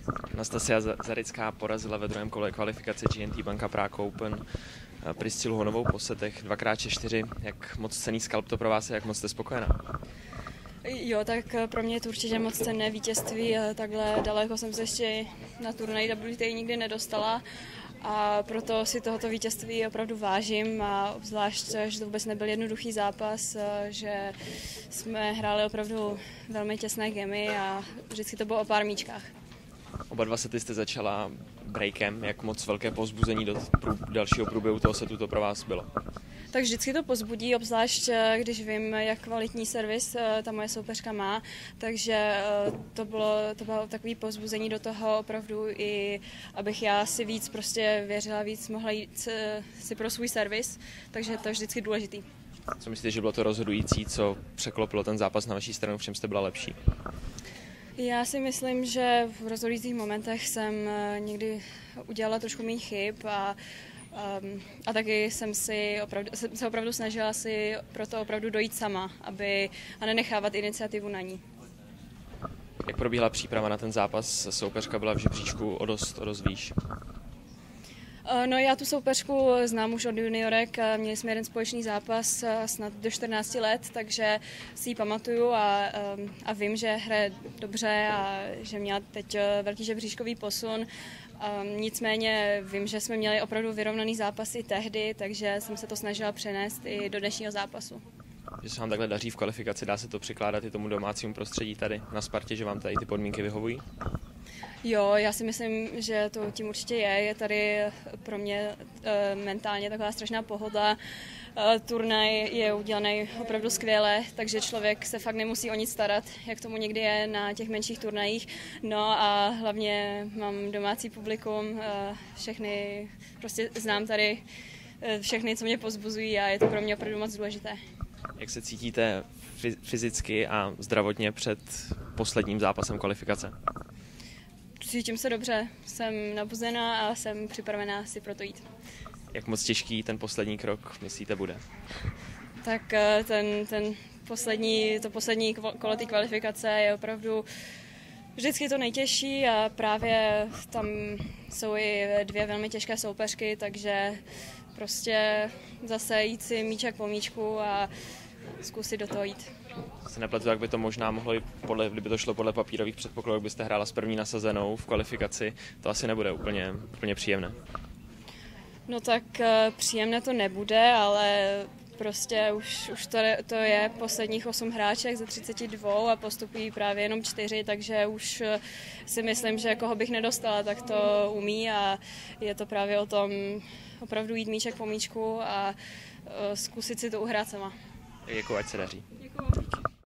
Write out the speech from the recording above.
Nastasia Zarická porazila ve druhém kole kvalifikace GNT Banka Prague Open Priscilu Honovou po setech 2x4. Jak moc cenný skalp to pro vás je, jak moc jste spokojená? Jo, tak pro mě je to určitě moc cenné vítězství. Takhle daleko jsem se ještě na turnaj WTA nikdy nedostala a proto si tohoto vítězství opravdu vážím a obzvlášť, že to vůbec nebyl jednoduchý zápas, že jsme hráli opravdu velmi těsné gemy a vždycky to bylo o pár míčkách. Oba dva sety jste začala breakem, jak moc velké povzbuzení do dalšího průběhu toho setu to pro vás bylo? Tak vždycky to pozbudí, obzvlášť když vím, jak kvalitní servis ta moje soupeřka má, takže to bylo takové povzbuzení do toho opravdu i, abych já si víc prostě věřila, víc mohla jít si pro svůj servis, takže to je vždycky důležitý. Co myslíte, že bylo to rozhodující, co překlopilo ten zápas na vaší stranu, v čem jste byla lepší? Já si myslím, že v rozhodujících momentech jsem někdy udělala trošku méně chyb a taky jsem se opravdu snažila si proto opravdu dojít sama, a nenechávat iniciativu na ní. Jak probíhala příprava na ten zápas? Soupeřka byla v žebříčku o dost výš. No, já tu soupeřku znám už od juniorek, měli jsme jeden společný zápas snad do 14 let, takže si ji pamatuju a vím, že hraje dobře a že měla teď velký žebříčkový posun. Nicméně vím, že jsme měli opravdu vyrovnaný zápas i tehdy, takže jsem se to snažila přenést i do dnešního zápasu. Že se vám takhle daří v kvalifikaci, dá se to přikládat i tomu domácímu prostředí tady na Spartě, že vám tady ty podmínky vyhovují? Jo, já si myslím, že to tím určitě je. Je tady pro mě mentálně taková strašná pohoda. Turnaj je udělaný opravdu skvěle, takže člověk se fakt nemusí o nic starat, jak tomu někdy je na těch menších turnajích. No a hlavně mám domácí publikum, všechny, prostě znám tady všechny, co mě pozbuzují a je to pro mě opravdu moc důležité. Jak se cítíte fyzicky a zdravotně před posledním zápasem kvalifikace? Cítím se dobře, jsem nabuzená a jsem připravená si proto jít. Jak moc těžký ten poslední krok, myslíte, bude? Tak to poslední kolo té kvalifikace je opravdu vždycky to nejtěžší a právě tam jsou i dvě velmi těžké soupeřky, takže prostě zase jít si míček po míčku a zkusit do toho jít. Se nepletu, jak by to možná mohlo, kdyby to šlo podle papírových předpokladů, byste hrála s první nasazenou v kvalifikaci, to asi nebude úplně příjemné. No tak příjemné to nebude, ale prostě už to je posledních 8 hráček ze 32 a postupují právě jenom 4, takže už si myslím, že koho bych nedostala, tak to umí a je to právě o tom opravdu jít míček po míčku a zkusit si to uhrát sama. Děkuji, ať se daří. Děkuji.